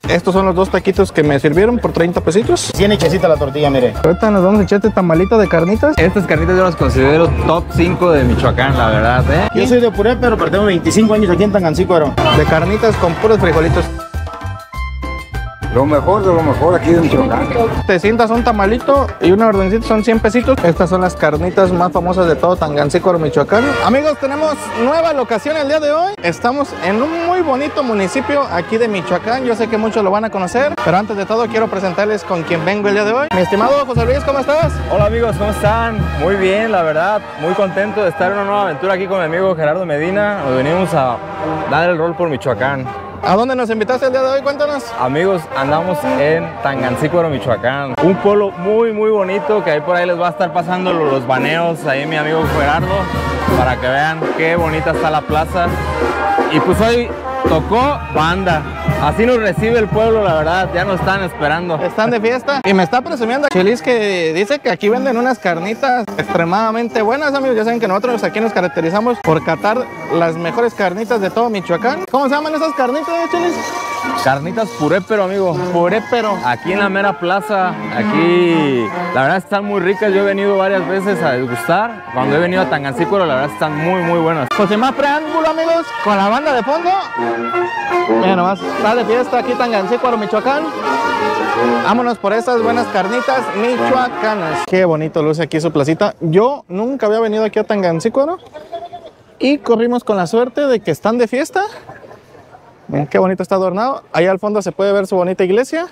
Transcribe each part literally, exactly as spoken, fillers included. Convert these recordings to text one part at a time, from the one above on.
Estos son los dos taquitos que me sirvieron por treinta pesitos. cien hechecita la tortilla, mire. Ahorita nos vamos a echar este tamalito de carnitas. Estas carnitas yo las considero top cinco de Michoacán, la verdad, ¿eh? Yo soy de Purépero, pero tengo veinticinco años aquí en Tangancícuaro. De carnitas con puros frijolitos. Lo mejor de lo mejor aquí de Michoacán. Te sientas un tamalito y una ordencita son cien pesitos. Estas son las carnitas más famosas de todo Tangancícuaro, Michoacán. Amigos, tenemos nueva locación el día de hoy. Estamos en un muy bonito municipio aquí de Michoacán. Yo sé que muchos lo van a conocer, pero antes de todo quiero presentarles con quien vengo el día de hoy. Mi estimado José Luis, ¿cómo estás? Hola amigos, ¿cómo están? Muy bien, la verdad, muy contento de estar en una nueva aventura aquí con mi amigo Gerardo Medina. Nos venimos a dar el rol por Michoacán. ¿A dónde nos invitaste el día de hoy? Cuéntanos. Amigos, andamos en Tangancícuaro, Michoacán. Un pueblo muy, muy bonito que ahí por ahí les va a estar pasando los baneos. Ahí mi amigo Gerardo, para que vean qué bonita está la plaza. Y pues hoy tocó banda. Así nos recibe el pueblo, la verdad. Ya nos están esperando. Están de fiesta. Y me está presumiendo Chelis que dice que aquí venden unas carnitas extremadamente buenas, amigos. Ya saben que nosotros aquí nos caracterizamos por catar las mejores carnitas de todo Michoacán. ¿Cómo se llaman esas carnitas, Chelis? Carnitas Purépero, amigo. Purépero. Aquí en la mera plaza. Aquí, la verdad, están muy ricas. Yo he venido varias veces a degustar. Cuando he venido a Tangancícuaro, la verdad, están muy, muy buenas. Pues sin más preámbulo, amigos, con la banda de fondo. Mira nomás, está de fiesta aquí Tangancícuaro, Michoacán. Vámonos por estas buenas carnitas michoacanas. Qué bonito luce aquí su placita. Yo nunca había venido aquí a Tangancícuaro y corrimos con la suerte de que están de fiesta. Miren qué bonito está adornado. Allá al fondo se puede ver su bonita iglesia.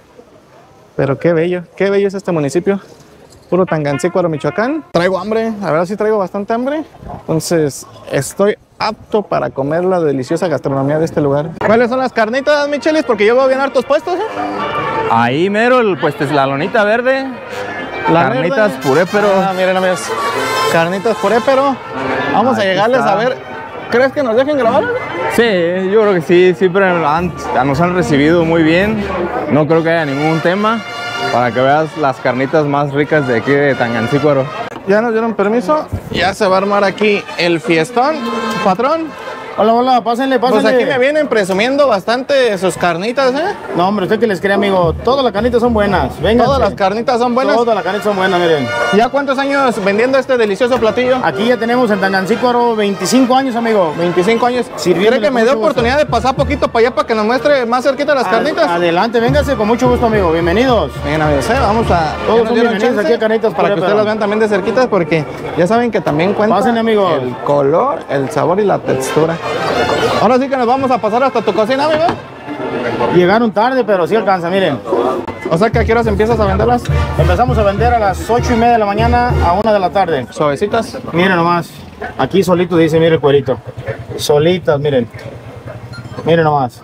Pero qué bello, qué bello es este municipio. Puro Tangancícuaro, Michoacán. Traigo hambre, la verdad sí traigo bastante hambre. Entonces estoy apto para comer la deliciosa gastronomía de este lugar. ¿Cuáles son las carnitas, Michelis? Porque yo veo bien hartos puestos, ¿eh? Ahí mero, el, pues es la lonita verde. La carnitas verde. Purépero. Ah, miren amigos, carnitas Purépero. Vamos Aquí a llegarles está. a ver. ¿Crees que nos dejen grabar? Sí, yo creo que sí, siempre han- nos han recibido muy bien. No creo que haya ningún tema. Para que veas las carnitas más ricas de aquí de Tangancícuaro. Ya nos dieron permiso. Ya se va a armar aquí el fiestón. Patrón, Hola, hola, pásenle, pásenle. pues aquí me vienen presumiendo bastante sus carnitas, ¿eh? No, hombre, usted que les cree, amigo. Todas las carnitas son buenas. Venga. Todas las carnitas son buenas. Todas las carnitas son buenas, miren. ¿Ya cuántos años vendiendo este delicioso platillo? Aquí ya tenemos en Tangancícuaro veinticinco años, amigo. veinticinco años. Sirviéndole ¿Quiere que me con dé mucho oportunidad de pasar poquito para allá para que nos muestre más cerquita las carnitas? Adelante, véngase, con mucho gusto, amigo. Bienvenidos. Bien, amigos, ¿eh? Vamos a... Todos ya nos son dieron bienvenidos chance aquí a Carnitas para que Purépero. ustedes las vean también de cerquitas, porque ya saben que también cuenta Pasen, amigos. el color, el sabor y la textura. Ahora sí que nos vamos a pasar hasta tu cocina, amigo. Llegaron tarde, pero sí alcanza, miren. O sea que a qué horas empiezas a venderlas. Empezamos a vender a las ocho y media de la mañana a una de la tarde. Suavecitas. Miren nomás. Aquí solito dice, mire el cuerito. Solitas, miren. Miren nomás.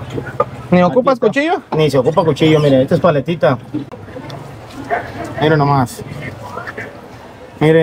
¿Ni ocupas está. cuchillo? Ni se ocupa cuchillo, miren. Esta es paletita. Miren nomás. Mire.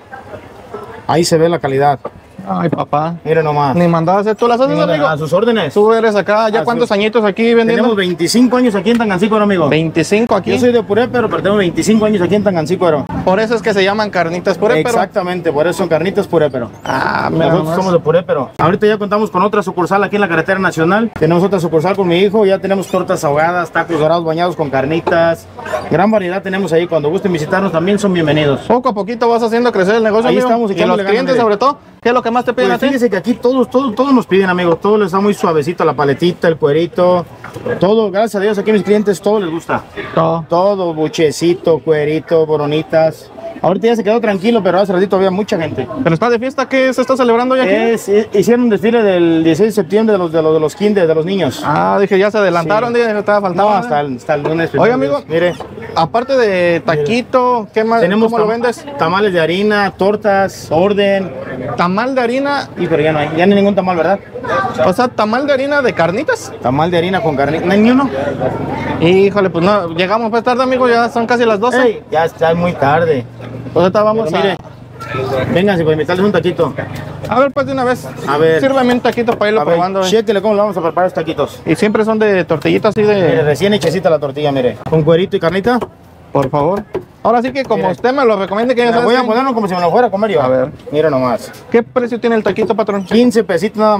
Ahí se ve la calidad. Ay, papá. Miren nomás. Ni mandado hacer tú las haces, amigo. A sus órdenes. Tú eres acá, ¿ya A cuántos sus- añitos aquí vendiendo? Tenemos veinticinco años aquí en Tangancícuaro, amigo. veinticinco aquí. Yo soy de Purépero, pero tengo veinticinco años aquí en Tangancícuaro. Por eso es que se llaman carnitas Purépero. Exactamente, por eso son carnitas Purépero. Ah, mira Nosotros nomás. somos de Purépero. Ahorita ya contamos con otra sucursal aquí en la carretera nacional. Tenemos otra sucursal con mi hijo. Ya tenemos tortas ahogadas, tacos dorados bañados con carnitas. Gran variedad tenemos ahí. Cuando gusten visitarnos también son bienvenidos. Poco a poquito vas haciendo crecer el negocio, Ahí amigo. estamos Y los echándole ganas, clientes, mire. sobre todo, ¿qué es lo que más te piden Pues a ti? fíjese que aquí todos, todos, todos nos piden, amigos. Todo les está muy suavecito, la paletita, el cuerito. Todo, gracias a Dios, aquí a mis clientes todo les gusta. Todo. Todo, buchecito, cuerito, boronitas. Ahorita ya se quedó tranquilo, pero hace ratito había mucha gente. ¿Pero está de fiesta? ¿Qué se está celebrando ya aquí? Es- es- hicieron un desfile del dieciséis de septiembre de los de los, de los kinder, de los niños. Ah, dije, ya se adelantaron, Sí. dije, estaba No, faltando. hasta el, hasta el lunes. Oye, amigo, mire, aparte de taquito, ¿qué más? tenemos ¿Cómo lo tam- vendes? tamales de harina, tortas, orden. Tamal de harina, Y pero ya no hay, ya no hay ningún tamal, ¿verdad? o sea, tamal de harina de carnitas. Tamal de harina con carne. ¿No hay ni uno? Híjole, pues no, llegamos pues tarde, amigo, ya son casi las doce. Ey, ya está muy tarde. Pues ahorita vamos Pero a... mire, vénganse para invitarles un taquito. A ver, pues de una vez. A ver. Sírveme un taquito para irlo A ver, probando. eh. chéquele cómo le vamos a preparar los taquitos. Y siempre son de tortillitas así Mire, de... recién hechecita la tortilla, mire. Con cuerito y carnita. Por favor. Ahora sí que como Mire. usted me lo recomiende, que ya Me sabes voy a que- ponerlo como si me lo fuera a comer yo. A ver. Mira nomás. ¿Qué precio tiene el taquito, patrón? quince pesitos nada más.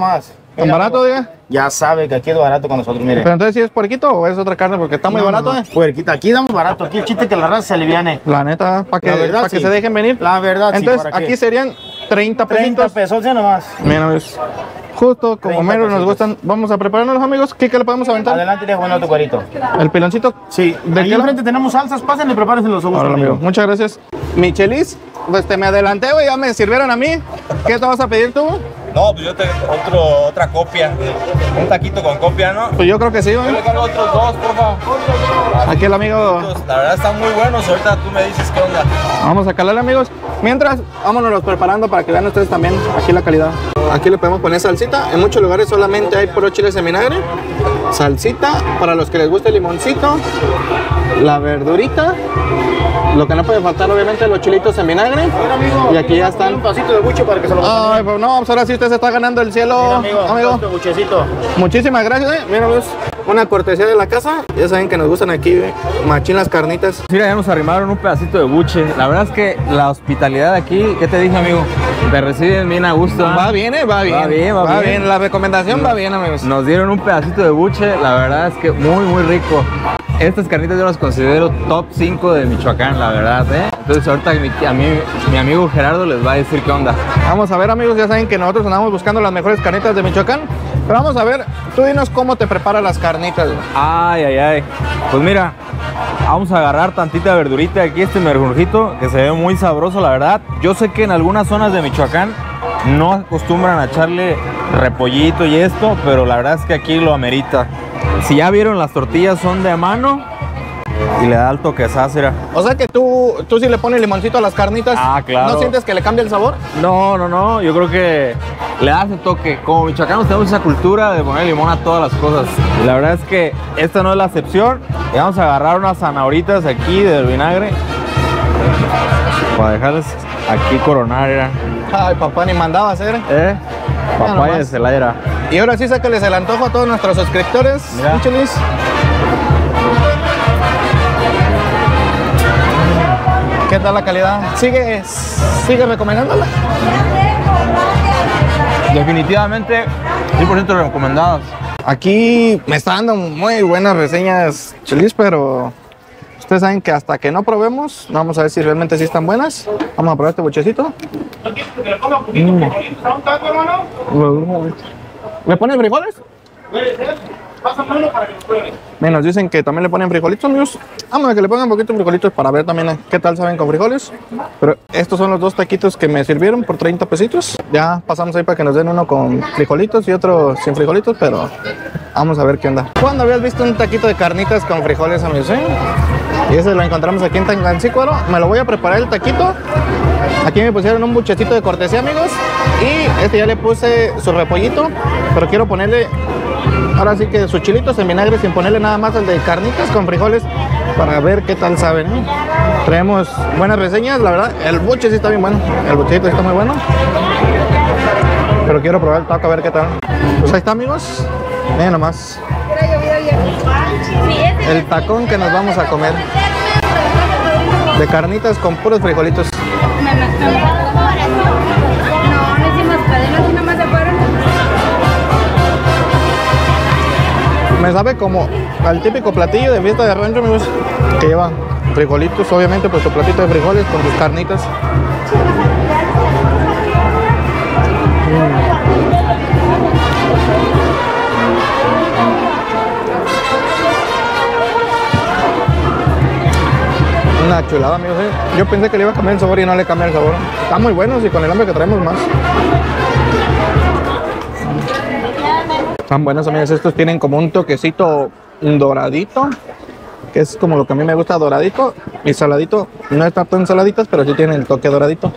¿Tan barato, diga? Ya sabe que aquí es barato con nosotros, mire. Pero entonces, ¿sí es puerquito o es otra carne? Porque está muy No, barato, no, ¿eh? Puerquita, aquí damos barato. Aquí el chiste es que la raza se aliviane. La neta, para que, La verdad, pa' que sí. se dejen venir. La verdad, sí, Entonces, ¿para qué? aquí serían treinta treinta pesitos. pesos, ¿sí nomás? Menos. Justo como treinta menos nos pesitos. gustan. Vamos a prepararnos, los amigos. ¿Qué, qué le podemos aventar? Adelante, dejo bueno tu cuerito. El piloncito. Sí, ¿De ahí qué? enfrente tenemos salsas, pásenle y prepárense los ojos. Ahora, amigo. Muchas gracias. Michelis, pues te me adelanté, güey. Ya me sirvieron a mí. ¿Qué te vas a pedir tú? No, pues yo te otro, otra copia. Un taquito con copia, ¿no? Pues yo creo que sí, Yo güey. le cargo otros dos, por favor. Aquí el amigo. La verdad están muy buenos. Ahorita tú me dices qué onda. Vamos a calarle, amigos. Mientras, vámonos los preparando para que vean ustedes también aquí la calidad. Aquí le podemos poner salsita. En muchos lugares solamente hay puro chiles en vinagre. Salsita, para los que les guste el limoncito. La verdurita. Lo que no puede faltar, obviamente, los chilitos en vinagre. Y aquí ya están. Un pasito de buche para que se lo pasen. Ay, pues no, pues ahora sí usted se está ganando el cielo, Mira, amigo, amigo. este buchecito. Muchísimas gracias, eh. Mira, pues, una cortesía de la casa. Ya saben que nos gustan aquí, eh, machín las carnitas. Mira, ya nos arrimaron un pedacito de buche. La verdad es que la hospitalidad aquí, ¿qué te dije, amigo? Te reciben bien a gusto. ¿eh? Va bien, eh, va bien. Va bien, va bien. La recomendación va bien, amigos. Nos dieron un pedacito de buche, la verdad es que muy, muy rico. Estas carnitas yo las considero top cinco de Michoacán, la verdad, ¿eh? Entonces ahorita mi, a mí, mi amigo Gerardo les va a decir qué onda. Vamos a ver, amigos, ya saben que nosotros andamos buscando las mejores carnitas de Michoacán. Pero vamos a ver, tú dinos cómo te preparas las carnitas, güey. Ay, ay, ay. Pues mira, vamos a agarrar tantita verdurita aquí, este merjurjito, que se ve muy sabroso, la verdad. Yo sé que en algunas zonas de Michoacán no acostumbran a echarle repollito y esto, pero la verdad es que aquí lo amerita. Si ya vieron, las tortillas son de mano y le da el toquezazo, mira. O sea que tú, tú sí le pones limoncito a las carnitas. Ah, claro. ¿No sientes que le cambia el sabor? No, no, no, yo creo que le hace toque. Como michoacanos tenemos esa cultura de poner limón a todas las cosas. Y la verdad es que esta no es la excepción. Y vamos a agarrar unas zanahoritas aquí del vinagre para dejarles aquí coronar, mira. Ay, papá, ni mandaba a hacer. ¿Eh? Papaya nomás. de Celaya. Y ahora sí, sácales el antojo a todos nuestros suscriptores. Mira. Michelis. ¿Qué tal la calidad? ¿Sigue, sigue recomendándola? Definitivamente cien por ciento recomendadas. Aquí me está dando muy buenas reseñas, Chelis, pero ustedes saben que hasta que no probemos, vamos a ver si realmente sí están buenas. Vamos a probar este buchecito. Mm. ¿Le ponen frijoles? Bien, nos dicen que también le ponen frijolitos, amigos. Vamos a que le pongan un poquito de frijolitos para ver también qué tal saben con frijoles. Pero estos son los dos taquitos que me sirvieron por treinta pesitos. Ya pasamos ahí para que nos den uno con frijolitos y otro sin frijolitos, pero vamos a ver qué onda. ¿Cuándo habías visto un taquito de carnitas con frijoles, amigos? ¿Eh? Y ese lo encontramos aquí en Tangancícuaro. Me lo voy a preparar el taquito. Aquí me pusieron un buchecito de cortesía, amigos. Y este ya le puse su repollito, pero quiero ponerle ahora sí que sus chilitos en vinagre sin ponerle nada más el de carnitas con frijoles para ver qué tal saben, ¿eh? Traemos buenas reseñas, la verdad. El buche sí está bien bueno. El buchecito está muy bueno. Pero quiero probar el taco a ver qué tal. Pues ahí está, amigos. Miren nomás. El tacón que nos vamos a comer. De carnitas con puros frijolitos. No, no hicimos cadenas, sino más se fueron. Me sabe como al típico platillo de fiesta de rancho, amigos, que lleva frijolitos, obviamente, pues tu platito de frijoles con tus carnitas. Mm. Una chulada, amigos, ¿eh? Yo pensé que le iba a cambiar el sabor y no le cambia el sabor. Están muy buenos y con el hambre que traemos más. Están buenos, amigos. Estos tienen como un toquecito doradito, que es como lo que a mí me gusta, doradito. Y saladito, no están tan saladitas, pero sí tienen el toque doradito.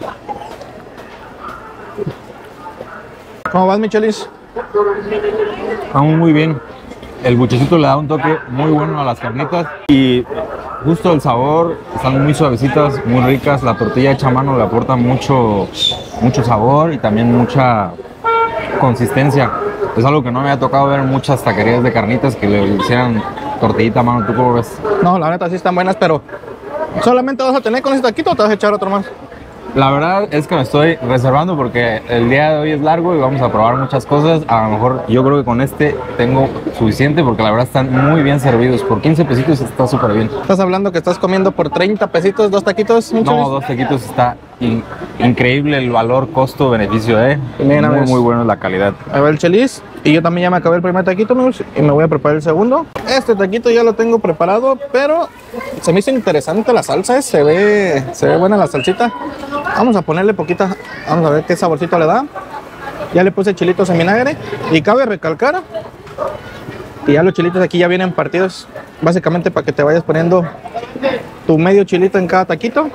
¿Cómo vas, Michelis? Vamos muy bien. El buchecito le da un toque muy bueno a las carnitas y justo el sabor, están muy suavecitas, muy ricas. La tortilla hecha a mano le aporta mucho, mucho sabor y también mucha consistencia. Es algo que no me ha tocado ver en muchas taquerías de carnitas que le hicieran tortillita a mano. ¿Tú cómo ves? No, la neta sí están buenas, pero ¿solamente vas a tener con ese taquito o te vas a echar otro más? La verdad es que me estoy reservando porque el día de hoy es largo y vamos a probar muchas cosas. A lo mejor yo creo que con este tengo suficiente porque la verdad están muy bien servidos. Por quince pesitos está súper bien. ¿Estás hablando que estás comiendo por treinta pesitos dos taquitos? mi No, Chelis? dos taquitos está in- increíble el valor, costo, beneficio, ¿eh? Bien, muy, amigos. muy bueno la calidad. A ver el Chelis. Y yo también ya me acabé el primer taquito, amigos, y me voy a preparar el segundo. Este taquito ya lo tengo preparado, pero se me hizo interesante la salsa, ¿eh? se ve, se ve buena la salsita. Vamos a ponerle poquita, vamos a ver qué saborcito le da. Ya le puse chilitos en vinagre y cabe recalcar que ya los chilitos aquí ya vienen partidos, básicamente para que te vayas poniendo tu medio chilito en cada taquito.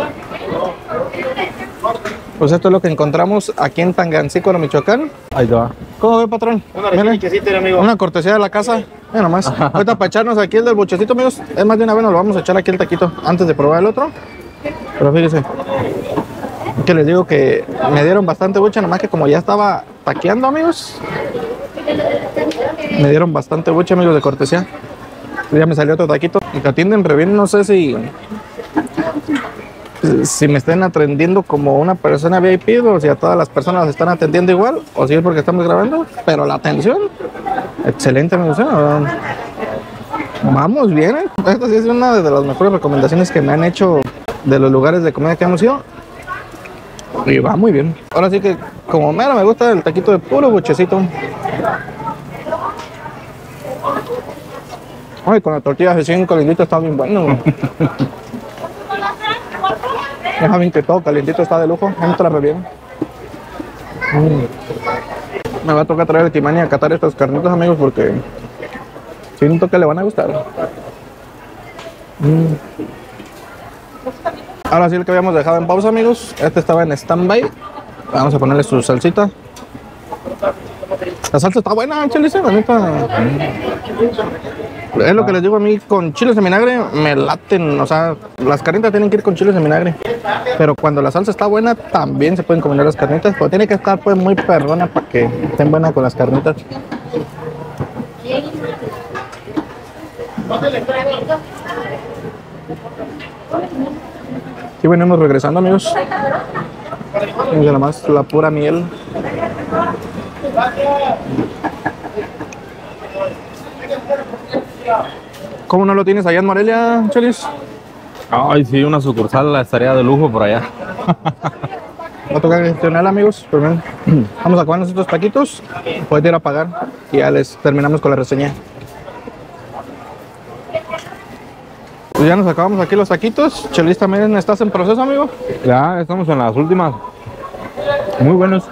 Pues esto es lo que encontramos aquí en Tangancícuaro, Michoacán. Ahí te va. ¿Cómo ve, patrón? Una Mire, requisita, amigo. una cortesía de la casa. Mira nomás. Ahorita para echarnos aquí el del buchecito, amigos. Es más de una vez nos lo vamos a echar aquí el taquito antes de probar el otro. Pero fíjense. Que les digo que me dieron bastante buche, nomás que como ya estaba taqueando, amigos. Me dieron bastante buche, amigos, de cortesía. Ya me salió otro taquito. Y que atienden re bien, no sé si... si me estén atendiendo como una persona V I P o si a todas las personas las están atendiendo igual o si es porque estamos grabando, pero la atención excelente, me gusta. Vamos bien, ¿eh? Esta sí es una de las mejores recomendaciones que me han hecho de los lugares de comida que hemos ido y va muy bien. Ahora sí que como mera me gusta el taquito de puro buchecito. Ay, con la tortilla recién calentita está bien bueno. Ya saben que todo calientito está de lujo, entra re bien. Mm. Me va a tocar traer el Kimani a catar estas carnitas, amigos, porque siento que le van a gustar. Mm. Ahora sí, el que habíamos dejado en pausa, amigos, este estaba en stand-by. Vamos a ponerle su salsita. La salsa está buena, chiles, la neta. Es lo que les digo a mí, con chiles en vinagre me laten, o sea, las carnitas tienen que ir con chiles en vinagre. Pero cuando la salsa está buena, también se pueden combinar las carnitas, pero tiene que estar pues muy perrona para que estén buenas con las carnitas. Y venimos regresando, amigos. Miren nada más la pura miel. ¿Cómo no lo tienes allá en Morelia, Chelis? Ay, sí, una sucursal estaría de lujo por allá. Va a tocar gestionar, amigos. Pero vamos a comer estos taquitos. Puedes ir a pagar y ya les terminamos con la reseña. Pues ya nos acabamos aquí los taquitos. Chelis, también estás en proceso, amigo. Ya, estamos en las últimas. Muy buenos.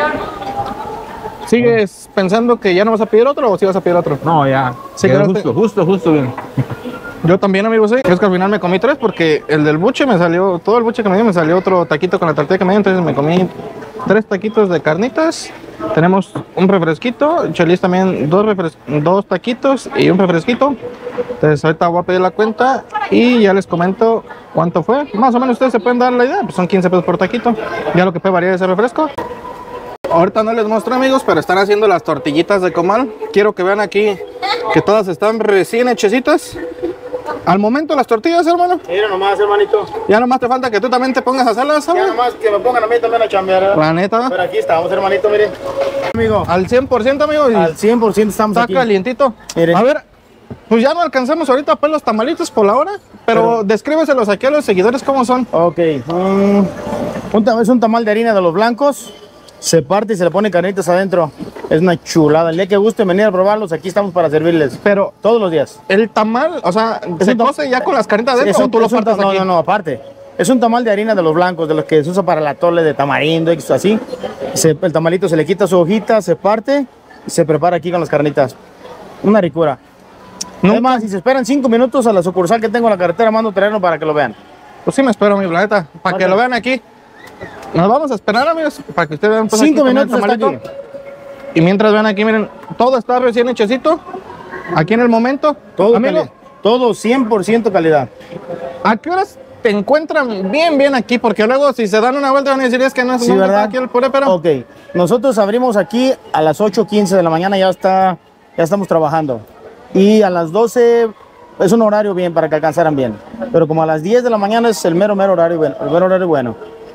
¿Sigues pensando que ya no vas a pedir otro o si vas a pedir otro? No, ya. Sí, Quedó quedaste- justo, justo, justo bien. Yo también, amigos, sí. Es que al final me comí tres porque el del buche me salió, todo el buche que me dio me salió otro taquito con la tortilla que me dio, entonces me comí tres taquitos de carnitas. Tenemos un refresquito, Chelis también dos, refres dos taquitos y un refresquito. Entonces ahorita voy a pedir la cuenta y ya les comento cuánto fue. Más o menos ustedes se pueden dar la idea, pues son quince pesos por taquito. Ya lo que puede variar ese refresco. Ahorita no les muestro, amigos, pero están haciendo las tortillitas de comal. Quiero que vean aquí que todas están recién hechecitas. Al momento las tortillas, hermano. Mira nomás, hermanito. Ya nomás te falta que tú también te pongas a hacerlas, Ya ¿sabes? nomás que me pongan a mí también a chambear. ¿eh? La neta. Pero aquí estamos, hermanito, mire. Amigo, Al cien por ciento, amigos. y al cien por ciento estamos Está aquí. calientito. Mire. A ver, pues ya no alcanzamos ahorita pues los tamalitos por la hora, pero, Pero- descríbeselos aquí a los seguidores cómo son. Ok. mm, un tam- es un tamal de harina de los blancos. Se parte y se le pone carnitas adentro. Es una chulada. El día que guste venir a probarlos, aquí estamos para servirles. Pero Todos los días. el tamal, o sea, Es ¿se un tam- cose ya con las carnitas Es adentro o un- tú lo es un partes ta- no, aquí? no, no, aparte. Es un tamal de harina de los blancos, de los que se usa para el atole de tamarindo, y así. Se- el tamalito se le quita su hojita, se parte y se prepara aquí con las carnitas. Una ricura. Nunca- Además, si se esperan cinco minutos a la sucursal que tengo en la carretera, mando a traerlo para que lo vean. Pues sí me espero, mi planeta, para que Ok. lo vean aquí. Nos vamos a esperar, amigos, para que ustedes vean pues, Cinco aquí también minutos el está tamalito. Y mientras ven aquí, miren, todo está recién hechecito. Aquí en el momento. Todo, amigo, cali- todo cien por ciento calidad. ¿a qué horas te encuentran bien, bien aquí? Porque luego si se dan una vuelta van a decir es que no es Sí, no está ¿verdad? aquí el puré, pero... Ok, nosotros abrimos aquí a las ocho quince de la mañana, ya está, ya estamos trabajando. Y a las doce es un horario bien para que alcanzaran bien. Pero como a las diez de la mañana es el mero, mero horario bueno. El mero horario bueno.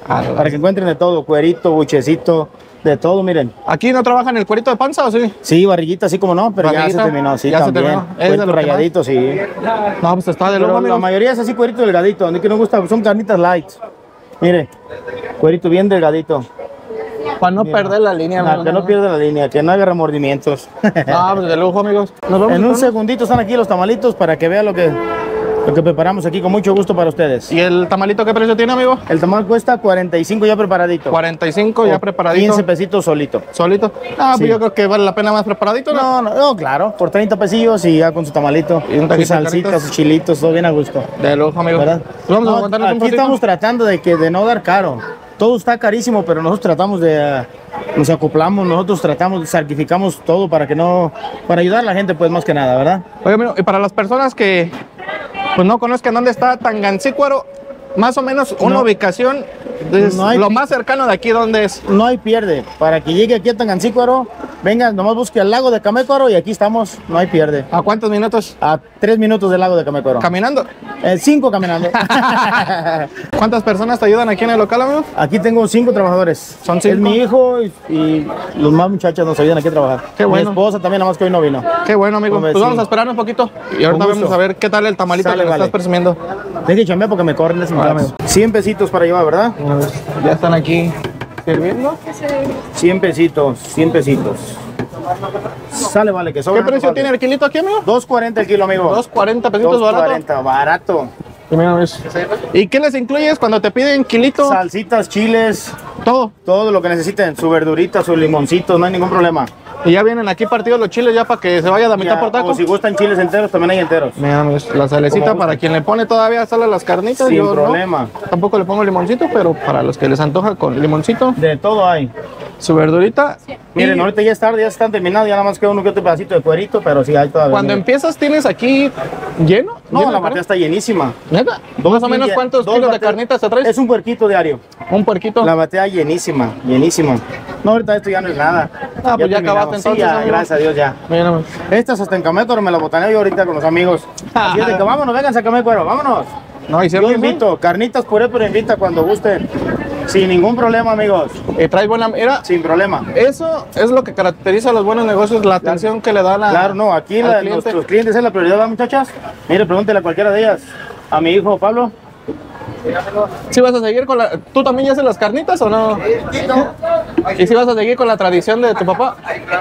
Ah, Para que encuentren de todo, cuerito, buchecito, de todo, miren. ¿Aquí no trabajan el cuerito de panza o sí? Sí, barriguita así como no, pero ya se Barriguita, terminó, sí, ya se también. terminó. Es de Cuerito lo que rayadito, sí. No, pues está de Pero lujo, la amigo. mayoría es así cuerito delgadito, donde que nos gusta, son carnitas light. Mire, cuerito bien delgadito. Para no perder la línea, Para amigo. que no pierda la línea, que no haga remordimientos. Ah, pues de lujo, amigos. Nos vamos En un esperando. segundito están aquí los tamalitos para que vean lo que, lo que preparamos aquí con mucho gusto para ustedes. ¿Y el tamalito qué precio tiene, amigo? El tamal cuesta cuarenta y cinco ya preparadito. cuarenta y cinco ya O preparadito. quince pesitos solito. Solito. Ah, Sí. pues yo creo que vale la pena más preparadito, ¿no? No, no, no, claro, por treinta pesillos y ya con su tamalito, Y un sus taquito de salsitas, carnitas. sus chilitos, todo bien a gusto. De lujo, amigo. ¿Verdad? Pues vamos No, a aguantarnos un aquí poquito. estamos tratando de que de no dar caro. Todo está carísimo, pero nosotros tratamos de eh, nos acoplamos, nosotros tratamos, sacrificamos todo para que no, para ayudar a la gente, pues más que nada, ¿verdad? Oye, amigo, y para las personas que pues no conozcan dónde está Tangancícuaro, más o menos una No. ubicación, es No hay lo pi- más cercano de aquí, ¿dónde es? No hay pierde. Para que llegue aquí a Tangancícuaro, venga, nomás busque al lago de Camécuaro y aquí estamos, no hay pierde. ¿A cuántos minutos? A tres minutos del lago de Camécuaro. Caminando. Eh, cinco caminando. ¿Cuántas personas te ayudan aquí en el local, amigo? Aquí tengo cinco trabajadores. Son cinco. Es mi hijo y, y los más muchachos nos ayudan aquí a trabajar. Qué bueno. Mi esposa también, nada más que hoy no vino. Qué bueno, amigo. Hombre, Pues sí. vamos a esperar un poquito y ahorita Con gusto. vamos a ver qué tal el tamalito Sale, que me vale. estás presumiendo. Deje chambear porque me corren ese Vale, muchacho. cien pesitos para llevar, ¿verdad? Ya están aquí sirviendo. cien pesitos, cien pesitos. Sale, vale, que sobra. ¿Qué precio tiene el kilito aquí, amigo? dos cuarenta el kilo, amigo. dos cuarenta pesitos barato. dos cuarenta, barato. Y mira, ves. ¿Y qué les incluyes cuando te piden kilito? Salsitas, chiles, Todo. todo lo que necesiten. Su verdurita, sus limoncitos, no hay ningún problema. Y ya vienen aquí partidos los chiles ya para que se vaya la mitad Ya, por taco. o si gustan chiles enteros, también hay enteros. Mira, ves, la salecita Como para gusta. quien le pone todavía sal a las carnitas. Sin yo no. problema. Tampoco le pongo limoncito, pero para los que les antoja con limoncito, De todo hay. su verdurita. Miren, Y ahorita ya es tarde, ya están terminados, ya nada más queda uno que otro pedacito de cuerito, pero sí hay todavía. cuando miren. empiezas tienes aquí lleno. No, ¿Lleno la de batalla está llenísima. carne? ¿Neta? Dos Más o menos mil- cuántos dos kilos de bate- carnitas te traes. Es un puerquito diario. Un puerquito. La batea llenísima, llenísima. No, ahorita esto ya no es nada. Ah, pues ya terminamos. acabaste entonces, Sí, ya, amigo. gracias a Dios ya. Mira, ves. Estas hasta en Camécuaro me la botaneo yo ahorita con los amigos. Así es de que vámonos, vénganse a Camécuaro, vámonos. No, y Yo cierto. invito, carnitas puré, pero invita cuando gusten. Sin ningún problema, amigos. Y traes buena. Mira, Sin problema. eso es lo que caracteriza a los buenos negocios, la atención que le dan a. Claro, no, aquí al la- cliente. nuestros clientes es la prioridad, ¿verdad, muchachas? Mire, pregúntele a cualquiera de ellas. A mi hijo Pablo. ¿Sí vas a seguir con la. ¿Tú también ya haces las carnitas o no? ¿Y si vas a seguir con la tradición de tu papá?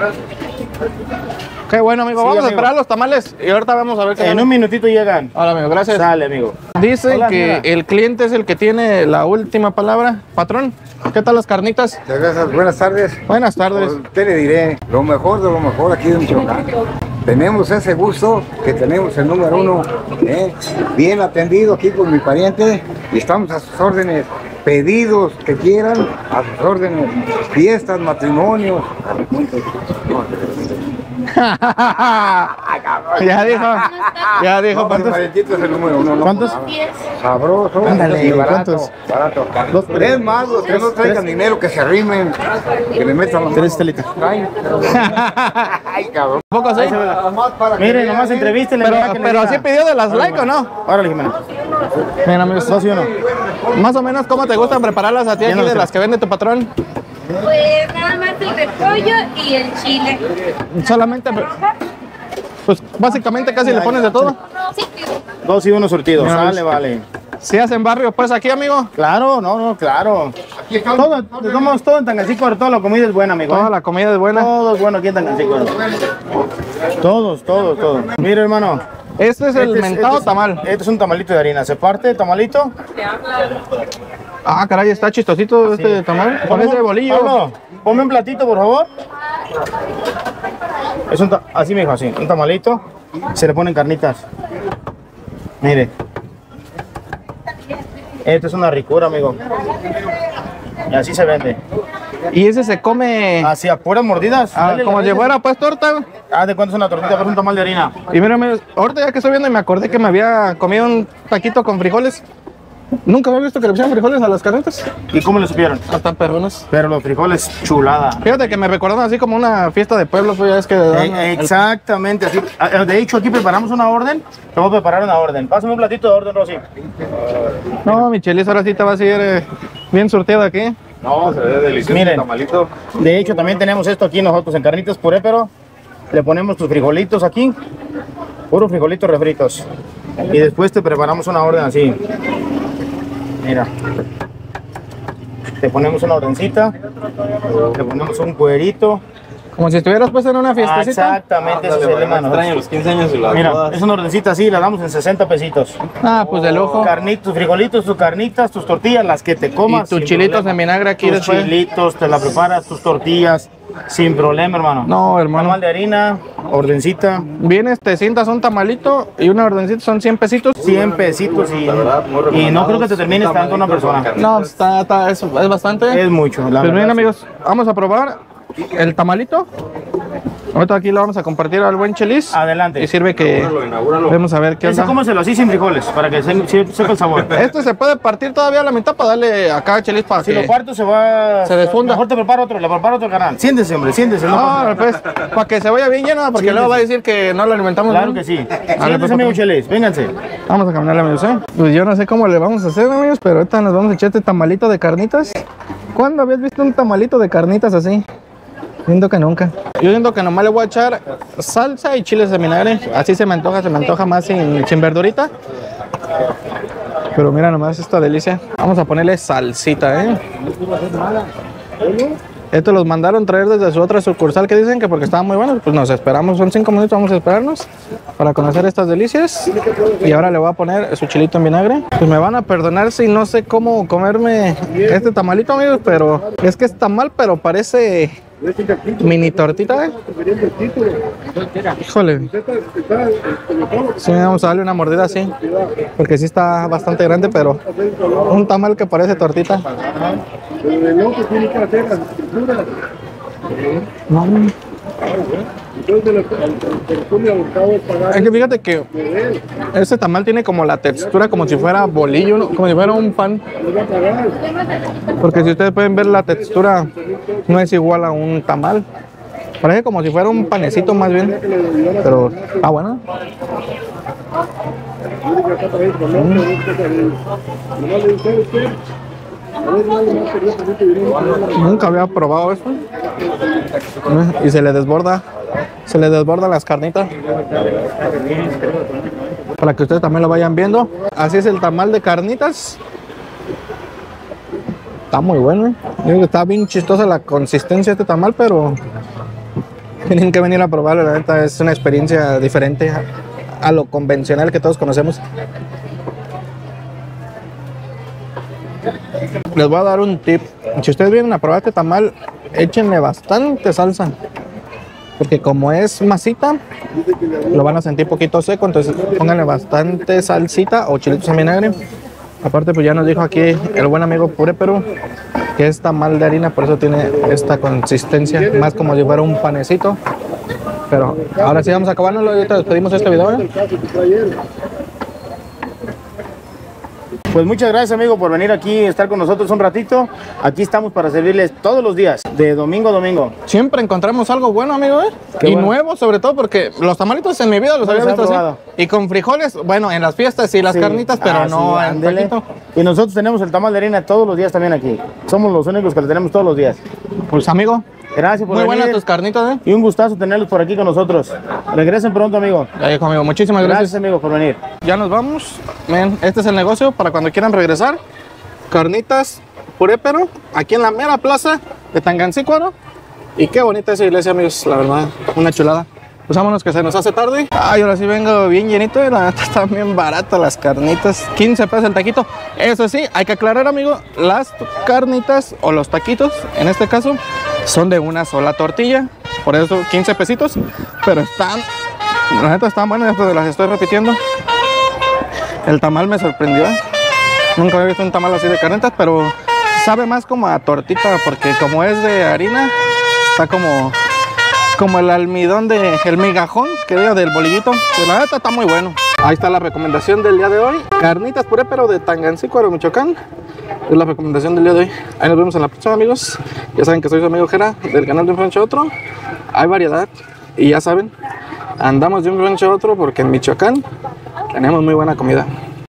Qué bueno, amigo. Sí, Vamos a amigo. esperar los tamales y ahorita vamos a ver qué En tal. un minutito llegan. Hola, amigo, gracias. Sale, amigo. Dicen Hola, que señora. el cliente es el que tiene la última palabra. Patrón, ¿qué tal las carnitas? Muchas gracias, buenas tardes. Buenas tardes. Pues, te le diré lo mejor de lo mejor aquí de Michoacán. Tenemos ese gusto que tenemos el número uno, ¿eh? Bien atendido aquí con mi pariente y estamos a sus órdenes. Pedidos que quieran, a sus órdenes. Fiestas, matrimonios. Ya dijo, ya dijo, No, mi ¿cuántos? parientito es el número uno. No, ¿Cuántos? por nada. Sabroso. Ándale, y barato. ¿cuántos? Barato. Dos, tres. Es más, los que no traigan dinero, que se arrimen, que le metan la Tres mano. estelitas. Ay, Ay, cabrón. ¿Poco sí? Nomás para que Miren, vean, nomás ¿eh? entrevístenle. Pero, ¿verdad que le pero diga? sí pidió de las like o no? Órale, Jimena. Mira, amigos, Dos y uno. más o menos, ¿cómo te gustan prepararlas a ti Ya aquí no de sé. las que vende tu patrón? Pues nada más el repollo y el chile. Solamente, pues básicamente casi le pones de todo. Sí, Dos y uno surtidos. Mira, Sale, ves. vale. Si hacen barrio, pues aquí, amigo. Claro, no, no, claro. Todo, somos todo en Tangancícuaro, toda la comida es buena, amigo. Toda ¿eh? la comida es buena. Todo es bueno aquí en Tangancícuaro. Todos, todos, todos. Mire, hermano. Este es el este es- mentado este es- tamal. Este es un tamalito de harina. Se parte el tamalito. Ah, caray, está chistosito este tamal. Con ese bolillo. Pablo, ponme un platito, por favor. Es un ta- así, mijo, así. Un tamalito. Se le ponen carnitas. Mire. Esto es una ricura, amigo. Y así se vende. Y ese se come Así a puras mordidas. ah, Dale, como la si veces. fuera pues torta. Ah, ¿de cuánto es una tortita? Pues un tamal de harina. Y mírame, ahorita ya que estoy viendo y me acordé que me había comido un taquito con frijoles. Nunca había visto que le pusieran frijoles a las carnitas. ¿Y cómo le supieron? Hasta perrones. Pero los frijoles, chulada. Fíjate que me recordaron así como una fiesta de pueblo, pues ya es que dan Eh, el- exactamente, así. Ah, De hecho, aquí preparamos una orden. Te voy a preparar una orden. Pásame un platito de orden, Rosy. No, Michelis, ahora sí te vas a ir. eh, Bien surtido aquí. No, se ve delicioso. Miren. El tamalito. De hecho, también tenemos esto aquí nosotros en carnitas puré, pero le ponemos tus frijolitos aquí, puros frijolitos refritos. Y después te preparamos una orden así. Mira. Te ponemos una ordencita, le ponemos un cuerito. Como si estuvieras pues en una fiestecita. Exactamente, eso se le llama. Extraño los quince años y las Mira, bodas. es una ordencita así, la damos en sesenta pesitos. Ah, pues de lujo. Carnitos, tus frijolitos, tus carnitas, tus tortillas, las que te comas. Y tus sin chilitos problema. en vinagre aquí tus después. chilitos, te la preparas, tus tortillas, sin problema, hermano. No, hermano. Tamal de harina, ordencita, Vienes, te sientas un tamalito y una ordencita son cien pesitos. cien pesitos y, y no creo que te termines tanto una persona. No, está, está, es, es bastante. Es mucho, la Pues verdad, bien, sí. amigos, vamos a probar el tamalito. Ahorita aquí lo vamos a compartir al buen Chelis. Adelante. Y sirve que Inaugúralo, inaugúralo. vamos a ver qué Ese onda. cómeselo así sin frijoles, para que se, se- sepa el sabor. Este se puede partir todavía a la mitad para darle acá a Chelis para Si que... lo parto se va... Se desfunda. Mejor te preparo otro, le preparo otro canal. Siéntese, hombre, siéntese. No pasa No, nada. pues, para que se vaya bien lleno, porque Sí, luego sí. va a decir que no lo alimentamos Claro bien. que sí. pues, Siéntese, amigo papá. Chelis, vénganse. Vamos a caminarle, amigos, ¿eh? Pues yo no sé cómo le vamos a hacer, amigos, pero ahorita nos vamos a echar este tamalito de carnitas. ¿Cuándo habías visto un tamalito de carnitas así? Siento que nunca. Yo siento que nomás le voy a echar salsa y chiles de vinagre. Así se me antoja, se me antoja más sin, sin verdurita. Pero mira nomás esta delicia. Vamos a ponerle salsita, ¿eh? Estos los mandaron traer desde su otra sucursal que dicen que porque estaban muy buenos. Pues nos esperamos, son cinco minutos, vamos a esperarnos para conocer estas delicias. Y ahora le voy a poner su chilito en vinagre. Pues me van a perdonar si no sé cómo comerme este tamalito, amigos, pero es que es tamal, pero parece mini tortita, ¿eh? Híjole. Sí, vamos a darle una mordida así, porque sí está bastante grande, pero un tamal que parece tortita. No. Es que fíjate que este tamal tiene como la textura como si fuera bolillo, ¿no? Como si fuera un pan. Porque si ustedes pueden ver la textura no es igual a un tamal. Parece como si fuera un panecito más bien. Pero ah bueno. Nunca había probado esto. Y se le desborda, se le desbordan las carnitas. Para que ustedes también lo vayan viendo. Así es el tamal de carnitas. Está muy bueno, ¿eh? Digo que está bien chistosa la consistencia de este tamal, pero tienen que venir a probarlo. La neta es una experiencia diferente a, a lo convencional que todos conocemos. Les voy a dar un tip. Si ustedes vienen a probar este tamal, échenle bastante salsa. Porque como es masita, lo van a sentir poquito seco. Entonces pónganle bastante salsita o chilitos en vinagre. Aparte, pues ya nos dijo aquí el buen amigo Puré Perú que es tamal de harina, por eso tiene esta consistencia, más como si fuera un panecito. Pero ahora sí vamos a acabárnoslo y ahorita despedimos este video, ¿eh? Pues muchas gracias, amigo, por venir aquí a estar con nosotros un ratito. Aquí estamos para servirles todos los días, de domingo a domingo. Siempre encontramos algo bueno, amigo, ¿eh? Qué y bueno. nuevo, sobre todo, porque los tamalitos en mi vida los No había los visto había así. probado. Y con frijoles, bueno, en las fiestas y las Sí. carnitas, pero Ah, no sí, en ándele. taquito. Y nosotros tenemos el tamal de harina todos los días también aquí. Somos los únicos que lo tenemos todos los días. Pues, amigo, Gracias por muy venir. buenas tus carnitas, ¿eh? Y un gustazo tenerlos por aquí con nosotros. Regresen pronto, amigo. Ya dijo, amigo, muchísimas gracias. Gracias, amigo, por venir. Ya nos vamos. Ven, este es el negocio para cuando quieran regresar. Carnitas Puré Perú, aquí en la mera plaza de Tangancícuaro. Y qué bonita esa iglesia, amigos, la verdad, una chulada. Pues vámonos que se nos hace tarde. Ay, ahora sí vengo bien llenito y la neta están bien baratas las carnitas. quince pesos el taquito. Eso sí, hay que aclarar, amigo, las carnitas o los taquitos, en este caso, son de una sola tortilla. Por eso quince pesitos. Pero están, la neta están buenas, después las estoy repitiendo. El tamal me sorprendió. Nunca había visto un tamal así de carnitas, pero sabe más como a tortita, porque como es de harina, está como, como el almidón de el migajón que diga del bolillito. Pero la neta está muy bueno. Ahí está la recomendación del día de hoy. Carnitas Puré Perú de Tangancícuaro, Michoacán. Es la recomendación del día de hoy. Ahí nos vemos en la próxima, amigos. Ya saben que soy su amigo Jera, del canal de Un Rancho a Otro. Hay variedad y ya saben, andamos de un rancho a otro porque en Michoacán tenemos muy buena comida.